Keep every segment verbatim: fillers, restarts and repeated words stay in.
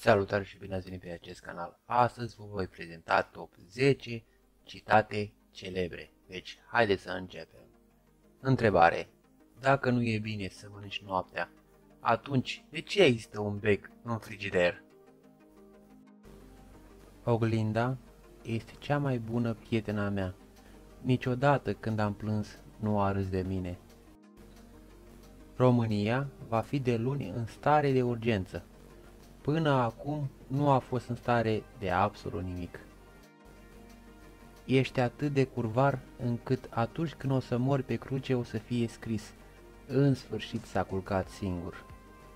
Salutare și bine ați venit pe acest canal. Astăzi vă voi prezenta top zece citate celebre. Deci, haideți să începem. Întrebare. Dacă nu e bine să mănânci noaptea, atunci de ce există un bec în frigider? Oglinda este cea mai bună prietena mea. Niciodată când am plâns nu a râs de mine. România va fi de luni în stare de urgență. Până acum nu a fost în stare de absolut nimic. Ești atât de curvar încât atunci când o să mori pe cruce o să fie scris: în sfârșit s-a culcat singur.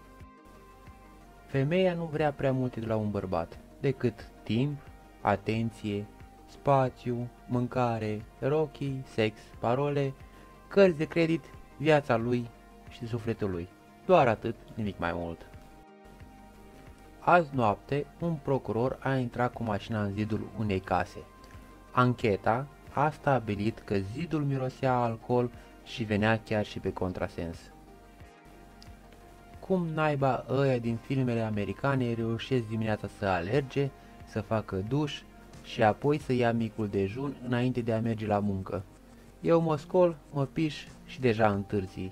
Femeia nu vrea prea multe de la un bărbat, decât timp, atenție, spațiu, mâncare, rochii, sex, parole, cărți de credit, viața lui și sufletul lui. Doar atât, nimic mai mult. Azi noapte, un procuror a intrat cu mașina în zidul unei case. Ancheta a stabilit că zidul mirosea alcool și venea chiar și pe contrasens. Cum naiba ăia din filmele americane reușesc dimineața să alerge, să facă duș și apoi să ia micul dejun înainte de a merge la muncă? Eu mă scol, mă piș și deja întârzii.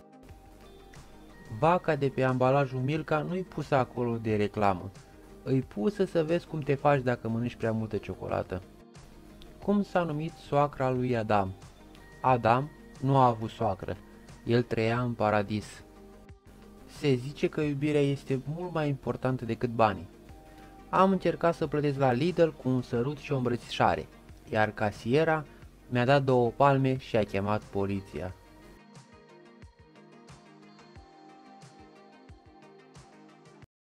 Vaca de pe ambalajul Milka nu-i pusă acolo de reclamă, îi pusă să vezi cum te faci dacă mănânci prea multă ciocolată. Cum s-a numit soacra lui Adam? Adam nu a avut soacră, el trăia în paradis. Se zice că iubirea este mult mai importantă decât banii. Am încercat să plătesc la Lidl cu un sărut și o îmbrățișare, iar casiera mi-a dat două palme și a chemat poliția.